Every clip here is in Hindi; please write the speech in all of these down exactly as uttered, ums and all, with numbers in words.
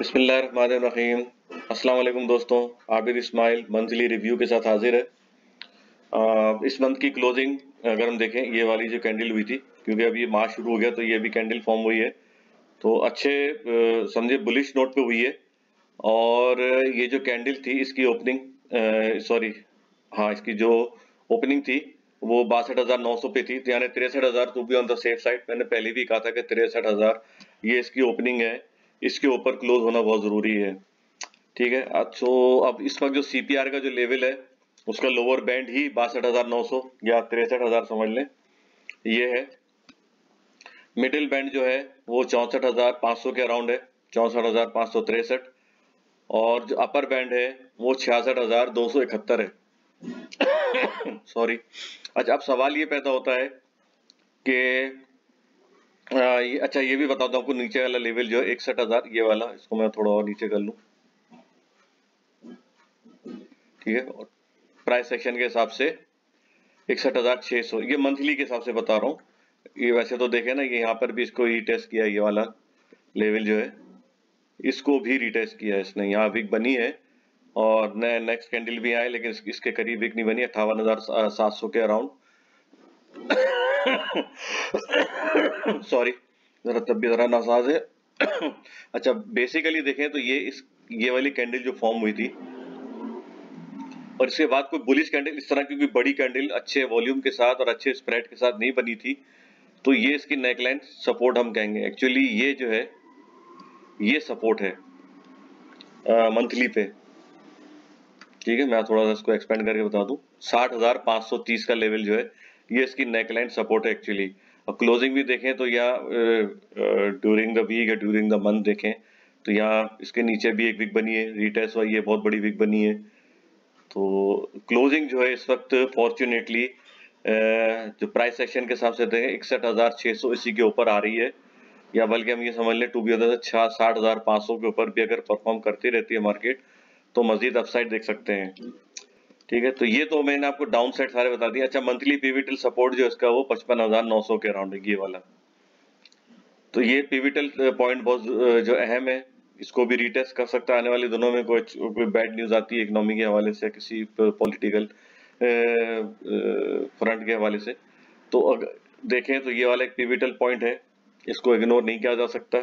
बिस्मिल्लाहिर्रहमानिर्रहीम। अस्सलाम वालेकुम दोस्तों, आबिद इस्माइल मंथली रिव्यू के साथ हाजिर है। आ, इस मंथ की क्लोजिंग अगर हम देखें, ये वाली जो कैंडल हुई थी, क्योंकि अभी ये मार्च शुरू हो गया तो ये भी कैंडल फॉर्म हुई है, तो अच्छे अ, समझे बुलिश नोट पे हुई है। और ये जो कैंडल थी इसकी ओपनिंग सॉरी हाँ इसकी जो ओपनिंग थी वो बासठ हजार नौ सौ पे थी, तो यानी तिरसठ हजार to be on the safe side. मैंने पहले भी कहा था कि तिरसठ हजार ये इसकी ओपनिंग है, इसके ऊपर क्लोज होना बहुत जरूरी है। ठीक है, अब तो अब इस वक्त जो सीपीआर का जो लेवल है उसका लोअर बैंड ही बासठ हजार नौ सौ या तिरसठ हजार समझ लें ये है। मिडिल बैंड जो है वो चौसठ हजार पाँच सौ के अराउंड है, चौसठ हजार पाँच सौ तिरसठ। और जो अपर बैंड है वो छियासठ हजार दो सौ इकहत्तर है। सॉरी। अच्छा, अब सवाल ये पैदा होता है कि आ, ये, अच्छा ये भी बता दूं आपको, नीचे वाला लेवल जो है इकसठ हजार ये वाला, इसको मैं थोड़ा और नीचे कर लूं। ठीक है, और प्राइस सेक्शन के हिसाब से इकसठ हजार छह सौ, ये मंथली के हिसाब से बता रहा हूँ। ये वैसे तो देखे ना, ये यहाँ पर भी इसको रीटेस्ट किया, ये वाला लेवल जो है इसको भी रीटेस्ट किया है इसने, यहाँ विक बनी है और नेक्स्ट कैंडल भी आए, लेकिन इसके करीब विक नहीं बनी, अट्ठावन हजार सात सौ के अराउंड। सॉरी, जरा तबीयत जरा नासाज है। अच्छा, बेसिकली देखें तो ये इस ये वाली कैंडल जो फॉर्म हुई थी और इसके बाद कोई बुलिश कैंडल इस तरह की कोई बड़ी कैंडल अच्छे वॉल्यूम के साथ और अच्छे स्प्रेड के साथ नहीं बनी थी, तो ये इसकी नेकलाइन सपोर्ट हम कहेंगे। एक्चुअली ये जो है ये सपोर्ट है मंथली पे। ठीक है, मैं थोड़ा सा इसको एक्सपेंड करके बता दूं, साठ हजार पाँच सौ तीस का लेवल जो है ये इसकी नेकलाइन सपोर्ट है एक्चुअली। और क्लोजिंग भी देखें तो यहाँ ड्यूरिंग द वीक या ड्यूरिंग द मंथ देखें तो यहाँ इसके नीचे भी एक वीक बनी है, रिटेस्ट हुई है, बहुत बड़ी वीक बनी है। तो क्लोजिंग जो है इस वक्त फॉर्चुनेटली जो प्राइस सेक्शन के हिसाब से देखें इकसठ हजार छह सौ इसी के ऊपर आ रही है, या बल्कि हम ये समझ लें टू बी ऑनेस्ट साठ हजार पाँच सौ के ऊपर भी अगर परफॉर्म करती रहती है मार्केट तो मजीद अपसाइड देख सकते हैं। ठीक है, तो ये तो मैंने आपको डाउन साइड सारे बता दिए। अच्छा, मंथली पिविटल सपोर्ट जो इसका वो पचपन हजार नौ सौ के अराउंड है ये वाला। तो ये पिविटल पॉइंट बहुत जो अहम है, इसको भी रिटेस्ट कर सकता है आने वाले दिनों में। कोई कोई बैड न्यूज आती है इकोनॉमी के हवाले से, किसी पॉलिटिकल फ्रंट के हवाले से, तो अगर देखें तो ये वाला एक पिविटल पॉइंट है, इसको इग्नोर नहीं किया जा सकता।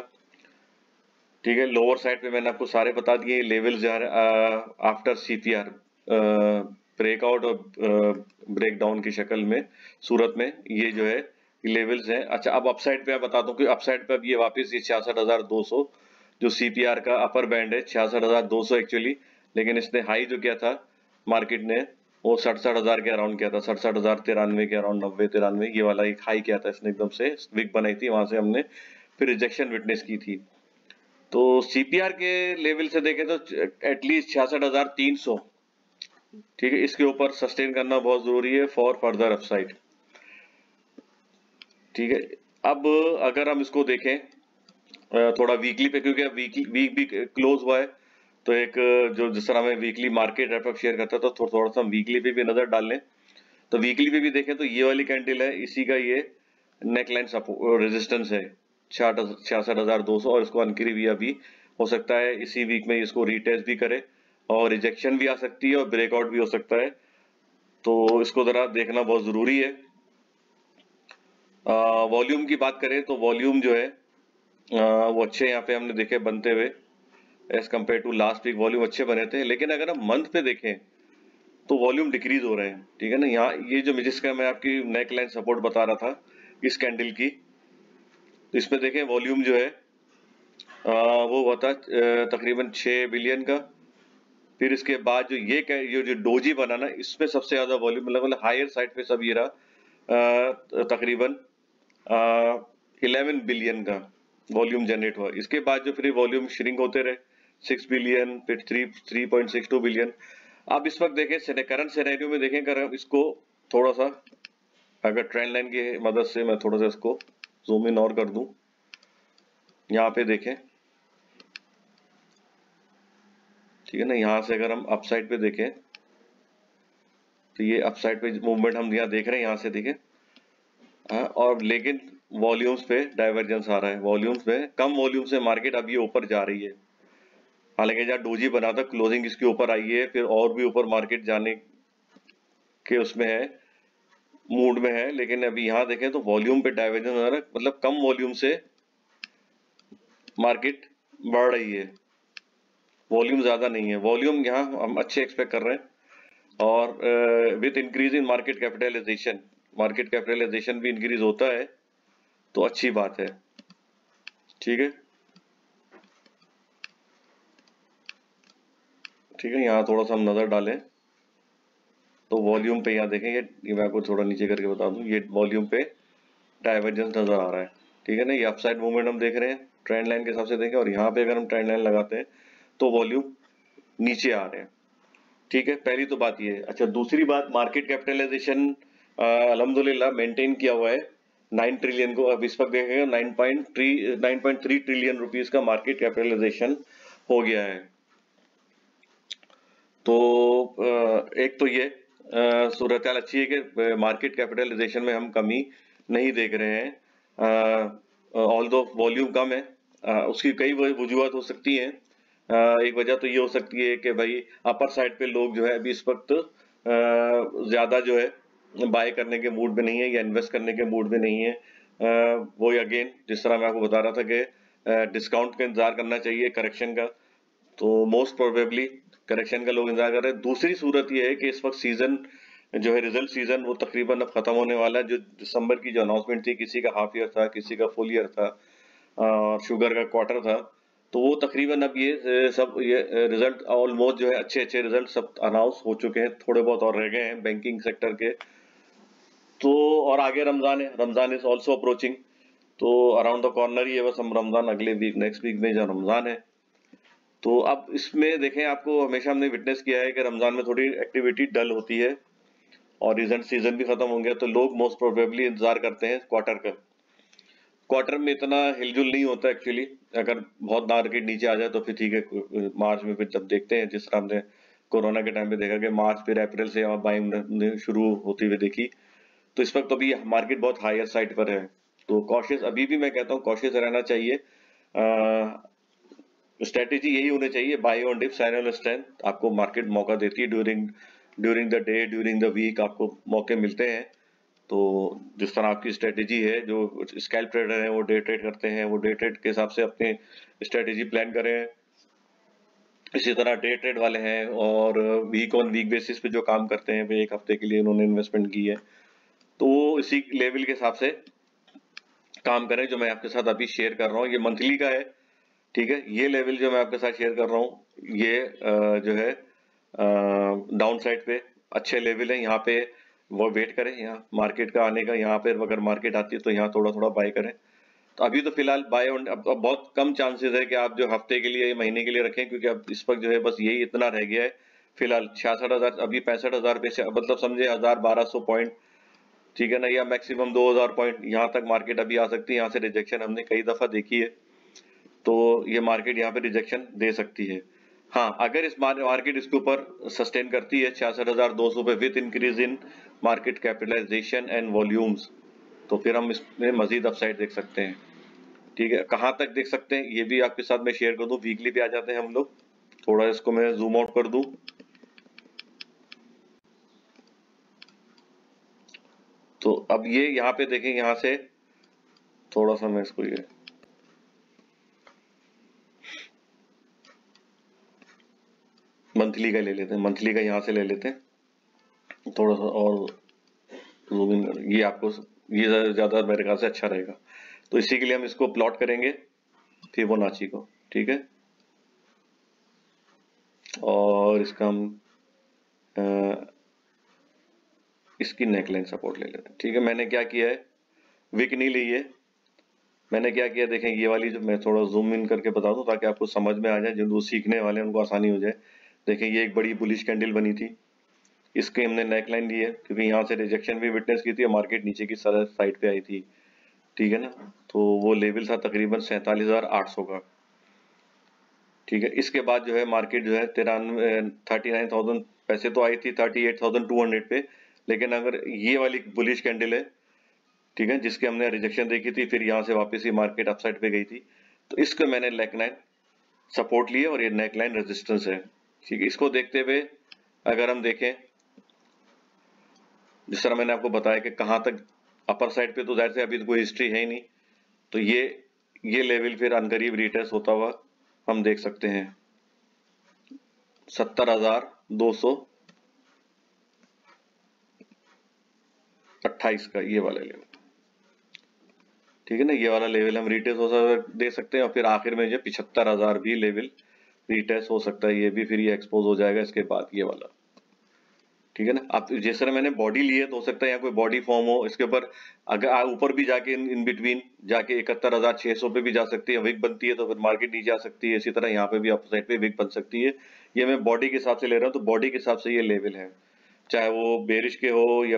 ठीक है, लोअर साइड पे मैंने आपको सारे बता दिए लेवल्स आफ्टर सीपीआर ब्रेकआउट और ब्रेकडाउन की शक्ल में सूरत में ये जो है लेवल्स हैं। अच्छा, अब अपसाइड पे मैं बता दूं कि अपसाइड पे अब ये वापस ये छियासठ हजार दो सौ जो सीपीआर का अपर बैंड है छियासठ हजार दो सौ एक्चुअली, लेकिन इसने हाई जो किया था मार्केट ने वो सड़सठ हजार के अराउंड किया था, सड़सठ हजार तिरानवे के अराउंड, नब्बे तिरानवे ये वाला एक हाई किया था इसने, एकदम से विक बनाई थी, वहां से हमने फिर रिजेक्शन विटनेस की थी। तो सीपीआर के लेवल से देखें तो एटलीस्ट छियासठ हजार तीन सौ, ठीक है, इसके ऊपर सस्टेन करना बहुत जरूरी है फॉर फर्दर अपसाइड। ठीक है, अब अगर हम इसको देखें थोड़ा वीकली पे, क्योंकि अब वीकली वीक भी क्लोज हुआ है, तो एक जो जिस तरह मैं वीकली मार्केट रैपअप शेयर करता था तो थोड़ा सा वीकली पे भी नजर डाल लें। तो वीकली पे भी देखें तो ये वाली कैंडल है, इसी का ये नेकलाइन सपोर्ट रेजिस्टेंस है छियासठ हजार दो सौ, और इसको अनकरी भी अभी हो सकता है इसी वीक में इसको रीटेस्ट भी करे और रिजेक्शन भी आ सकती है और ब्रेकआउट भी हो सकता है, तो इसको जरा देखना बहुत जरूरी है। वॉल्यूम की बात करें तो वॉल्यूम जो है आ, वो अच्छे यहाँ पे हमने देखे बनते हुए as compared to last week, volume अच्छे बने थे, लेकिन अगर हम मंथ पे देखें तो वॉल्यूम डिक्रीज हो रहे हैं। ठीक है ना, यहाँ ये जो जिसका मैं आपकी नेक लाइन सपोर्ट बता रहा था इस कैंडल की, तो इसमें देखें वॉल्यूम जो है आ, वो हुआ था तकरीबन छह बिलियन का। फिर इसके बाद जो ये ये जो डोजी बना ना, इसमें सबसे ज्यादा वॉल्यूम मतलब हायर साइड पे सब ये रहा तकरीबन इलेवन बिलियन का वॉल्यूम जनरेट हुआ। इसके बाद जो फिर वॉल्यूम श्रिंक होते रहे सिक्स बिलियन, फिर three three point six two billion. अब इस वक्त देखें करंट सिनेरियो में देखें, अगर हम इसको थोड़ा सा अगर ट्रेंड लाइन की मदद से मैं थोड़ा सा इसको जूम इन और कर दूं, यहाँ पे देखें, ठीक है ना, यहाँ से अगर हम अपसाइड पे देखें तो ये अपसाइड पे मूवमेंट हम यहाँ देख रहे हैं, यहाँ से देखें हाँ, और लेकिन वॉल्यूम्स पे डाइवर्जेंस आ रहा है, वॉल्यूम्स में कम वॉल्यूम से मार्केट अब ये ऊपर जा रही है। हालांकि जहाँ डोजी बना था क्लोजिंग इसके ऊपर आई है, फिर और भी ऊपर मार्केट जाने के उसमें है, मूड में है, लेकिन अभी यहाँ देखें तो वॉल्यूम पे डाइवर्जन हो रहा है, मतलब कम वॉल्यूम से मार्केट बढ़ रही है, वॉल्यूम ज्यादा नहीं है। वॉल्यूम यहाँ हम अच्छे एक्सपेक्ट कर रहे हैं, और with increase in market capitalization, market capitalization भी इंक्रीज होता है तो अच्छी बात है। ठीक है, ठीक है, यहाँ थोड़ा सा हम नजर डालें तो वॉल्यूम पे यहाँ देखें, ये ये मैं आपको थोड़ा नीचे करके बता दूं, ये वॉल्यूम पे डाइवर्जेंस नजर आ रहा है। ठीक है ना, ये अपसाइड मूवमेंट हम देख रहे हैं ट्रेंड लाइन के हिसाब से देखें, और यहाँ पे अगर हम ट्रेंड लाइन लगाते हैं तो वॉल्यूम नीचे आ रहे हैं। ठीक है, पहली तो बात ये है। अच्छा, दूसरी बात, मार्केट कैपिटलाइजेशन अल्हम्दुलिल्लाह मेंटेन किया हुआ है नाइन ट्रिलियन को। अब इस वक्त देखेंगे nine point three nine point three trillion rupees का मार्केट कैपिटलाइजेशन हो गया है। तो एक तो ये सूरत हाल अच्छी है कि मार्केट कैपिटलाइजेशन में हम कमी नहीं देख रहे हैं, ऑल दो वॉल्यूम कम है। आ, उसकी कई वजूहत हो सकती हैं। एक वजह तो ये हो सकती है कि भाई अपर साइड पे लोग जो है अभी इस वक्त ज्यादा जो है बाय करने के मूड में नहीं है या इन्वेस्ट करने के मूड में नहीं है। आ, वो अगेन जिस तरह मैं आपको बता रहा था कि डिस्काउंट का इंतजार करना चाहिए करेक्शन का, तो मोस्ट प्रोबेबली करेक्शन का लोग इंतजार कर रहे हैं। दूसरी सूरत ये है कि इस वक्त सीजन जो है, रिजल्ट सीजन, वो तकरीबन अब खत्म होने वाला है। जो दिसंबर की जो अनाउंसमेंट थी, किसी का हाफ ईयर था, किसी का फुल ईयर था, और शुगर का क्वार्टर था, तो वो तकरीबन अब ये सब ये रिजल्ट ऑलमोस्ट जो है अच्छे अच्छे रिजल्ट सब अनाउंस हो चुके हैं, थोड़े बहुत और रह गए हैं बैंकिंग सेक्टर के। तो और आगे रमजान है, रमजान इज ऑल्सो अप्रोचिंग, तो अराउंड द कॉर्नर ही है बस हम रमजान, अगले वीक नेक्स्ट वीक में जो रमजान है। तो अब इसमें देखें, आपको हमेशा हमने विटनेस किया है कि रमजान में थोड़ी एक्टिविटी डल होती है, और रिजल्ट सीजन भी खत्म हो गया तो लोग मोस्ट प्रोबेबली इंतजार करते हैं क्वार्टर का। क्वार्टर में इतना हिलजुल नहीं होता एक्चुअली, अगर बहुत मार्केट नीचे आ जाए तो फिर ठीक है, मार्च में फिर जब देखते हैं, जिस तरह हमने कोरोना के टाइम पे देखा कि मार्च फिर अप्रैल से बाइंग शुरू होती हुई देखी, तो इस वक्त तो अभी मार्केट बहुत हायर साइड पर है। तो कॉशियस, अभी भी मैं कहता हूँ कॉशियस रहना चाहिए। स्ट्रेटेजी यही होनी चाहिए, buy on dips, annual strength आपको मार्केट मौका देती है, during during the day, during the week आपको मौके मिलते हैं। तो जिस तरह आपकी स्ट्रेटेजी है, जो स्कैल्प ट्रेडर हैं वो डे ट्रेड करते हैं, वो डे ट्रेड के हिसाब से अपनी स्ट्रेटेजी प्लान करें। इसी तरह डे ट्रेड वाले हैं और वीक ऑन वीक बेसिस पे जो काम करते हैं, एक हफ्ते के लिए उन्होंने इन्वेस्टमेंट की है, तो वो इसी लेवल के हिसाब से काम करें। जो मैं आपके साथ अभी शेयर कर रहा हूँ ये मंथली का है, ठीक है। ये लेवल जो मैं आपके साथ शेयर कर रहा हूँ ये जो है डाउन साइड पे अच्छे लेवल है, यहाँ पे वो वेट करें यहाँ मार्केट का आने का। यहाँ पे अगर मार्केट आती है तो यहाँ थोड़ा थोड़ा बाय करें। तो अभी तो फिलहाल बाय ऑन, अब, अब बहुत कम चांसेस है कि आप जो हफ्ते के लिए, महीने के लिए रखें, क्योंकि अब इस वक्त जो है बस यही इतना रह गया है फिलहाल। छियासठ हजार अभी पैंसठ हजार पे से, मतलब समझे हजार बारह सौ पॉइंट, ठीक है ना, या मैक्सिमम दो हजार पॉइंट यहाँ तक मार्केट अभी आ सकती है। यहाँ से रिजेक्शन हमने कई दफा देखी है, तो ये मार्केट यहाँ पे रिजेक्शन दे सकती है। हाँ, अगर इस मार्केट इसके ऊपर सस्टेन करती है छियासठ हजार दो सौ पे with increase in market capitalization and volumes, तो फिर हम इसमें मजीद अपसाइड देख सकते हैं। ठीक है, कहाँ तक देख सकते हैं ये भी आपके साथ मैं शेयर कर दूं। वीकली पे आ जाते हैं हम लोग, थोड़ा इसको मैं जूम आउट कर दूं। तो अब ये यहाँ पे देखें, यहाँ से थोड़ा सा मैं इसको ये मंथली का ले लेते हैं, मंथली का यहाँ से ले लेते हैं थोड़ा सा और जूम इन कर, ये आपको ये ज्यादा मेरे ख्याल से अच्छा रहेगा। तो इसी के लिए हम इसको प्लॉट करेंगे फिबोनाची को, ठीक है। और इसका हम आ, इसकी नेकलाइन सपोर्ट ले लेते हैं, ठीक है। मैंने क्या किया है, विक नहीं ली है, मैंने क्या किया देखें, ये वाली जो मैं थोड़ा जूम इन करके बता दूं ताकि आपको समझ में आ जाए, जो सीखने वाले हैं उनको आसानी हो जाए। देखें, ये एक बड़ी बुलिश कैंडल बनी थी, इसके हमने नेकलाइन ली है क्योंकि यहाँ से रिजेक्शन भी विटनेस की थी, मार्केट नीचे की साइड पे आई थी, ठीक है ना। तो वो लेवल था तकरीबन सैंतालीस हजार आठ सौ का, ठीक है। इसके बाद जो है मार्केट जो है तिरानवे थर्टी नाइन थाउजेंड पैसे तो आई थी thirty eight thousand two hundred पे, लेकिन अगर ये वाली बुलिश कैंडल है, ठीक है, जिसके हमने रिजेक्शन देखी थी, फिर यहाँ से वापस ही मार्केट अपसाइड पे गई थी, तो इसको मैंने नेकलाइन सपोर्ट लिए और ये नेकलाइन रेजिस्टेंस है। ठीक है, इसको देखते हुए अगर हम देखें, जिस तरह मैंने आपको बताया कि कहां तक अपर साइड पे, तो जाहिर से अभी तो कोई हिस्ट्री है ही नहीं, तो ये ये लेवल फिर अनकरीब रिटेस्ट होता हुआ हम देख सकते हैं सत्तर हजार दो सौ अट्ठाईस का ये वाला लेवल। ठीक है ना, ये वाला लेवल हम रिटेस्ट हो सकता दे सकते हैं, और फिर आखिर में जो पिछहत्तर हजार भी लेवल रिटेस्ट हो सकता है, ये भी फिर ये एक्सपोज हो जाएगा इसके बाद ये वाला। ठीक है ना, आप जिस तरह मैंने बॉडी ली है तो हो सकता है यहाँ कोई बॉडी फॉर्म हो इसके ऊपर, अगर ऊपर भी जाके इन, इन बिटवीन जाके इकहत्तर हजार छह सौ पे भी जा सकती है, विक बनती है तो फिर मार्केट नीचे आ सकती है। इसी तरह यहाँ पे भी अप साइड पे विक बन सकती है। ये मैं बॉडी के हिसाब से ले रहा हूँ, तो बॉडी के हिसाब से ये लेवल है, चाहे वो बेरिश के हो या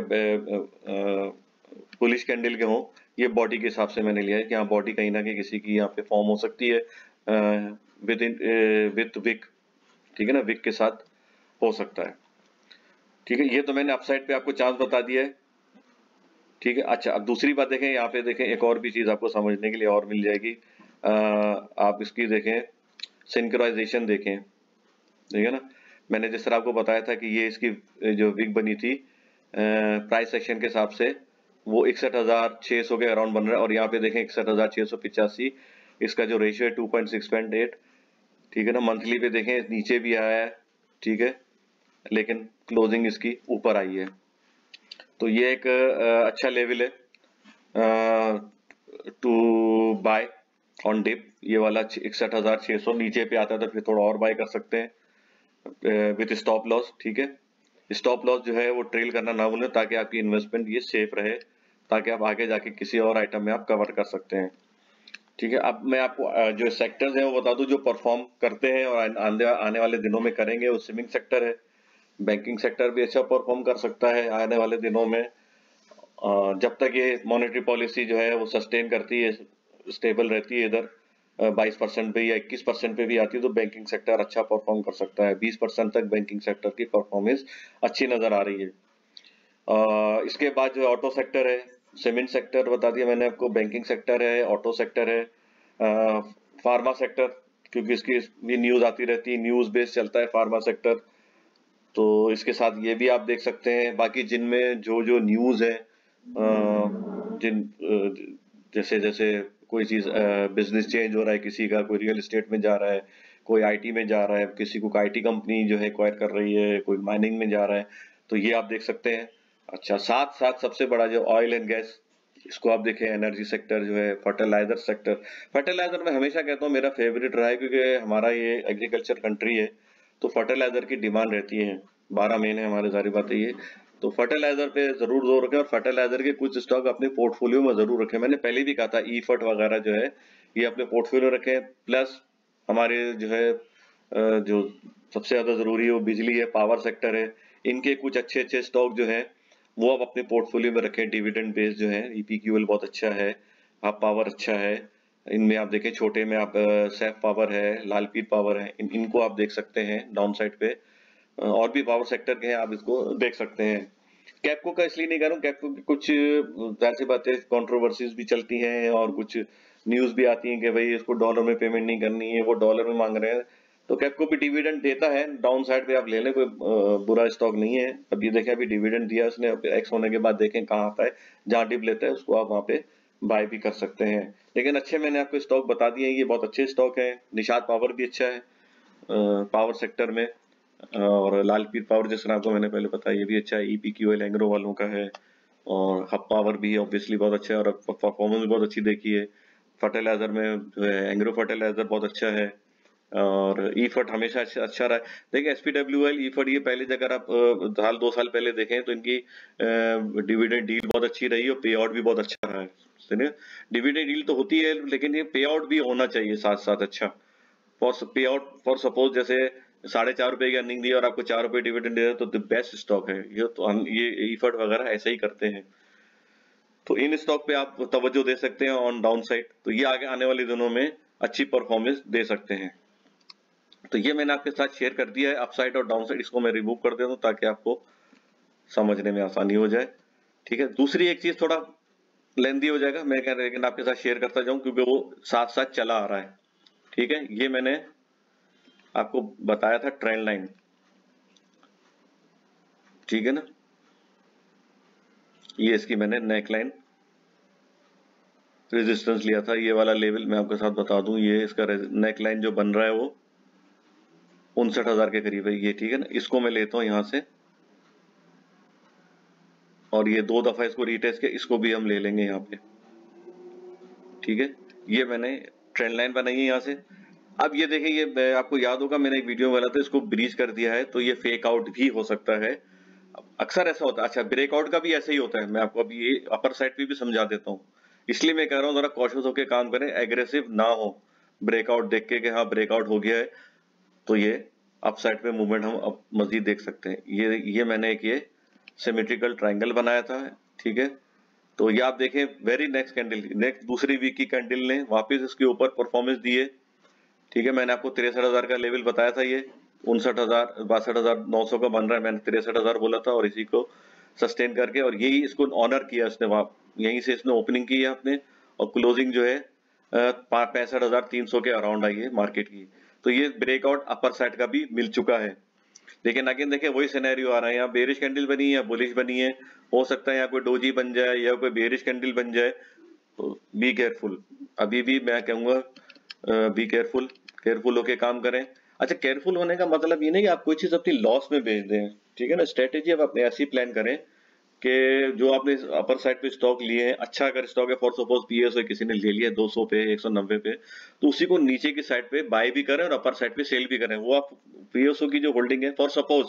बुलिश कैंडल के हो, ये बॉडी के हिसाब से मैंने लिया है कि यहाँ बॉडी कहीं ना कहीं किसी की यहाँ पे फॉर्म हो सकती है विद इन विद विक। ठीक है ना, विक के साथ हो सकता है। ठीक है, ये तो मैंने अपसाइड पे आपको चांस बता दिया है। ठीक है, अच्छा अब दूसरी बात देखें, यहाँ पे देखें एक और भी चीज आपको समझने के लिए और मिल जाएगी। आ, आप इसकी देखें सिंक्रोनाइजेशन देखें, ठीक है ना, मैंने जिस तरह आपको बताया था कि ये इसकी जो विक बनी थी प्राइस सेक्शन के हिसाब से वो इकसठ हजार छह सौ के अराउंड बन रहा है, और यहाँ पे देखें इकसठ हजार छह सौ पिचासी इसका जो रेशियो है two point six point eight. ठीक है ना, मंथली पे देखें नीचे भी आया है, ठीक है, लेकिन क्लोजिंग इसकी ऊपर आई है, तो ये एक आ, अच्छा लेवल है टू बाय ऑन डिप। ये वाला इकसठ हजार छह सौ नीचे पे आता है तो फिर थोड़ा और बाय कर सकते हैं विथ स्टॉप लॉस। ठीक है, स्टॉप लॉस जो है वो ट्रेल करना ना भूलें ताकि आपकी इन्वेस्टमेंट ये सेफ रहे, ताकि आप आगे जाके किसी और आइटम में आप कवर कर सकते हैं। ठीक है, अब मैं आपको जो सेक्टर्स हैं वो बता दूं जो परफॉर्म करते हैं और आने आने वाले दिनों में करेंगे। वो स्विमिंग सेक्टर है, बैंकिंग सेक्टर भी अच्छा परफॉर्म कर सकता है आने वाले दिनों में, जब तक ये मॉनेटरी पॉलिसी जो है वो सस्टेन करती है, स्टेबल रहती है इधर बाईस परसेंट पे या इक्कीस परसेंट पे भी आती है, तो बैंकिंग सेक्टर अच्छा परफॉर्म कर सकता है। बीस परसेंट तक बैंकिंग सेक्टर की परफॉर्मेंस अच्छी नजर आ रही है। आ, इसके बाद जो ऑटो सेक्टर है, सीमेंट सेक्टर बता दिया मैंने आपको, बैंकिंग सेक्टर है, ऑटो सेक्टर है, फार्मा सेक्टर, क्योंकि इसकी भी न्यूज आती रहती है, न्यूज बेस्ड चलता है फार्मा सेक्टर, तो इसके साथ ये भी आप देख सकते हैं। बाकी जिनमें जो जो न्यूज है, जिन जैसे जैसे कोई चीज बिजनेस चेंज हो रहा है, किसी का कोई रियल एस्टेट में जा रहा है, कोई आईटी में जा रहा है, किसी को आईटी कंपनी जो है एक्वायर कर रही है, कोई माइनिंग में जा रहा है, तो ये आप देख सकते हैं। अच्छा, साथ साथ सबसे बड़ा जो ऑयल एंड गैस, इसको आप देखें, एनर्जी सेक्टर जो है, फर्टिलाइजर सेक्टर। फर्टिलाइजर में हमेशा कहता हूँ मेरा फेवरेट रहा है, क्योंकि हमारा ये एग्रीकल्चर कंट्री है, तो फर्टिलाइजर की डिमांड रहती है, बारह महीने हमारे, सारी बातें ये, तो फर्टिलाइजर पे जरूर जोर रखें और फर्टिलाइजर के कुछ स्टॉक अपने पोर्टफोलियो में जरूर रखें। मैंने पहले भी कहा था ई फर्ट वगैरह जो है ये अपने पोर्टफोलियो रखें, प्लस हमारे जो है जो सबसे ज्यादा जरूरी है वो बिजली है, पावर सेक्टर है, इनके कुछ अच्छे अच्छे स्टॉक जो है वो आप अपने पोर्टफोलियो में रखें। डिविडेंड बेस्ड जो है, ईपीक्यूएल बहुत अच्छा है, आप पावर अच्छा है, इनमें आप देखें, छोटे में आप सैफ पावर है, लालपीर पावर है, इन, इनको आप देख सकते हैं डाउन साइड पे, और भी पावर सेक्टर के हैं, आप इसको देख सकते हैं। कैपको का इसलिए नहीं कह रहा हूँ, कैपको की कुछ जाहिर सी बातें कंट्रोवर्सीज भी चलती हैं और कुछ न्यूज भी आती हैं कि भाई इसको डॉलर में पेमेंट नहीं करनी है, वो डॉलर में मांग रहे हैं, तो कैपको भी डिविडेंड देता है, डाउन साइड पे आप ले लें, कोई बुरा स्टॉक नहीं है। अभी देखें, अभी डिविडेंड दिया उसने, एक्स होने के बाद देखें कहाँ आता है, जहाँ डिप लेता है उसको आप वहाँ पे बाय भी कर सकते हैं। लेकिन अच्छे मैंने आपको स्टॉक बता दिए, ये बहुत अच्छे स्टॉक है। निषाद पावर भी अच्छा है पावर सेक्टर में, और लालपीर पावर जिस तरह आपको मैंने पहले बताया ये भी अच्छा है, ईपीक्यूएल एंग्रो वालों का है, और हब पावर भी ऑब्वियसली बहुत अच्छा है और परफॉर्मेंस भी बहुत अच्छी देखी है। फर्टिलाइजर में जो है एंग्रो फर्टिलाइजर बहुत अच्छा है, और ई फट हमेशा अच्छा, अच्छा रहा है। देखिए एसपीडब्ल्यूएल, ई फट, ये पहले अगर आप साल दो साल पहले देखें तो इनकी डिविडेंड डील बहुत अच्छी रही और पे आउट भी बहुत अच्छा रहा है। डिविडेंड डील तो होती है, लेकिन ये पे आउट भी होना चाहिए साथ साथ अच्छा। फॉर पे आउट, फॉर सपोज जैसे साढ़े चार रुपए की अर्निंग दी और आपको चार रुपए डिविडेंड दे रहे तो द बेस्ट स्टॉक है ये, तो हम ये ईफर्ट वगैरह ऐसे ही करते हैं, तो इन स्टॉक पे आप तवज्जो दे सकते हैं ऑन डाउन साइड, तो ये आगे आने वाले दिनों में अच्छी परफॉर्मेंस दे सकते हैं। तो ये मैंने आपके साथ शेयर कर दिया है अपसाइड और डाउन साइड, इसको मैं रिमूव कर देता हूँ ताकि आपको समझने में आसानी हो जाए। ठीक है, दूसरी एक चीज थोड़ा लेंदी हो जाएगा, मैं कह लेकिन आपके साथ शेयर करता जाऊं क्योंकि वो साथ साथ चला आ रहा है। ठीक है, ये मैंने आपको बताया था ट्रेंड लाइन, ठीक है ना। ये इसकी मैंने नेक लाइन रेजिस्टेंस लिया था, ये वाला लेवल मैं आपके साथ बता दूं, ये इसका नेक लाइन जो बन रहा है वो उनसठ हजार के करीब है ये, ठीक है ना। इसको मैं लेता हूं यहां से और ये दो दफा इसको रीटेस्ट किया, इसको भी हम ले लेंगे यहाँ पे, ठीक है। ये मैंने ट्रेंड लाइन बनाई है यहाँ से। अब ये देखिए, ये आपको याद होगा मैंने एक वीडियो में बोला था इसको ब्रीच कर दिया है तो ये फेक आउट भी हो सकता है, अक्सर ऐसा होता है। अच्छा, ब्रेकआउट का भी ऐसा ही होता है, मैं आपको अभी ये अपर साइड पे भी समझा देता हूँ, इसलिए मैं कह रहा हूँ जरा कॉशियस होकर काम करें, एग्रेसिव ना हो। ब्रेकआउट देख के कि हाँ ब्रेकआउट हो गया है तो ये अप साइड पे मूवमेंट हम अब मजीद देख सकते हैं। ये ये मैंने एक ये सिमेट्रिकल ट्रायंगल बनाया था, ठीक है। तो ये आप देखें, वेरी नेक्स्ट कैंडल, नेक्स्ट दूसरी वीक की कैंडल ने वापस इसके ऊपर परफॉर्मेंस दी है, ठीक है। मैंने आपको तिरसठ हजार का लेवल बताया था, ये उनसठ हजार बासठ हजार नौ सौ का बन रहा है, मैंने तिरसठ हजार बोला था, और इसी को सस्टेन करके और यही इसको ऑनर किया इसने, वहां यहीं से इसने ओपनिंग की है आपने, और क्लोजिंग जो है पैंसठ हजार तीन सौ के अराउंड आई है मार्केट की। तो ये ब्रेकआउट अपर साइड का भी मिल चुका है। लेकिन अगेन देखिए वही सिनेरियो आ रहा है, यहाँ बेरिश कैंडल बनी है या बुलिश बनी है, हो सकता है यहाँ कोई डोजी बन जाए या कोई बेरिश कैंडल बन जाए, तो बी केयरफुल। अभी भी मैं कहूंगा बी केयरफुल, केयरफुल होके काम करें। अच्छा, केयरफुल होने का मतलब ये नहीं कि आप कोई चीज अपनी लॉस में बेच दें, ठीक है ना। स्ट्रेटेजी अब अपने ऐसी प्लान करें कि जो आपने अपर साइड पे स्टॉक लिए हैं, अच्छा अगर स्टॉक है, फॉर सपोज पीएसओ किसी ने ले लिया दो सौ पे एक सौ नब्बे पे, तो उसी को नीचे की साइड पे बाय भी करें और अपर साइड पे सेल भी करें। वो आप पीएसओ की जो होल्डिंग है, फॉर सपोज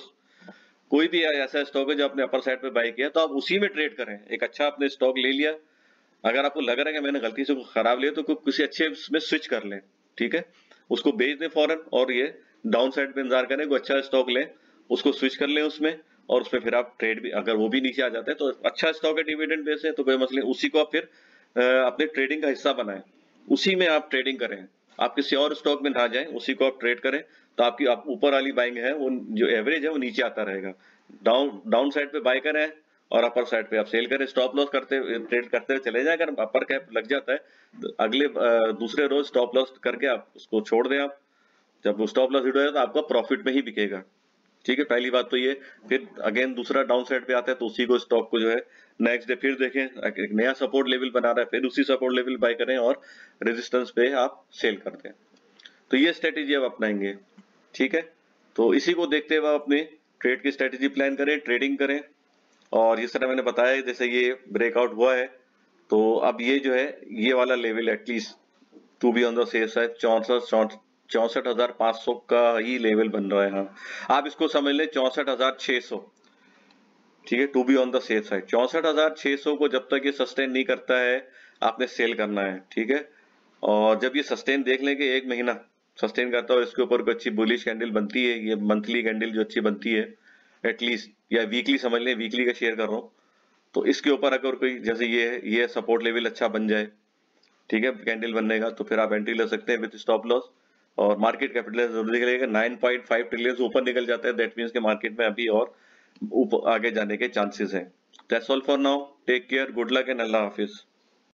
कोई भी ऐसा स्टॉक है जो आपने अपर साइड पे बाय किया, तो आप उसी में ट्रेड करें। एक अच्छा आपने स्टॉक ले लिया, अगर आपको लग रहा है कि मैंने गलती से खराब लिया तो किसी अच्छे में स्विच कर लें, ठीक है। उसको बेच दें फौरन और ये डाउन साइड पे इंतजार करें, कोई अच्छा स्टॉक लें, उसको स्विच कर लें उसमें, और उसमें फिर आप ट्रेड भी, अगर वो भी नीचे आ जाता है तो अच्छा स्टॉक है, डिविडेंड बेस है, तो कोई मसले, उसी को आप फिर अपने ट्रेडिंग का हिस्सा बनाएं, उसी में आप ट्रेडिंग करें, आप किसी और स्टॉक में ना जाएं, उसी को आप ट्रेड करें। तो आपकी आप ऊपर वाली बाइंग है वो जो एवरेज है वो नीचे आता रहेगा। डाउन डाउन साइड पे बाय करें और अपर साइड पे आप सेल करें, स्टॉप लॉस करते ट्रेड करते हुए चले जाए। अगर अपर कैप लग जाता है तो अगले दूसरे रोज स्टॉप लॉस करके आप उसको छोड़ दें। आप जब वो स्टॉप लॉस हिट हो जाए तो आपका प्रॉफिट में ही बिकेगा, ठीक है। पहली बात तो ये, फिर अगेन दूसरा डाउन साइड पे आता है तो उसी को स्टॉक को जो है नेक्स्ट डे फिर देखें, एक नया सपोर्ट लेवल बना रहा है, फिर उसी सपोर्ट लेवल बाय करें और रेजिस्टेंस पे आप सेल कर दें। तो ये स्ट्रेटेजी आप अपनाएंगे, ठीक है। तो इसी को देखते हुए अपने ट्रेड की स्ट्रेटेजी प्लान करें, ट्रेडिंग करें। और जिस तरह मैंने बताया, जैसे ये ब्रेकआउट हुआ है तो अब ये जो है ये वाला level at least to be on the safe side चौसठ चौसठ हजार पांच सौ का ही लेवल बन रहा है। हाँ, आप इसको समझ लें चौसठ हजार छह सौ, ठीक है, to be on the safe side. चौसठ हजार छह सौ को जब तक ये सस्टेन नहीं करता है आपने सेल करना है, ठीक है। और जब ये सस्टेन देख लेंगे, एक महीना सस्टेन करता है और इसके ऊपर कोई अच्छी बुलिश कैंडल बनती है, ये मंथली कैंडल जो अच्छी बनती है एटलीस्ट, या वीकली समझ लें, वीकली का शेयर कर रहा हूँ, तो इसके ऊपर अगर कोई जैसे ये ये सपोर्ट लेवल अच्छा बन जाए, ठीक है, कैंडल बनने का, तो फिर आप एंट्री ले सकते हैं विद स्टॉप लॉस। और मार्केट कैपिटलाइज जरूरी निकलेगा, नाइन पॉइंट फाइव ट्रिलियन ऊपर निकल जाता है, दैट मींस के मार्केट में अभी और ऊपर आगे जाने के चांसेस हैं। That's all for now, take care, good luck and Allah Hafiz.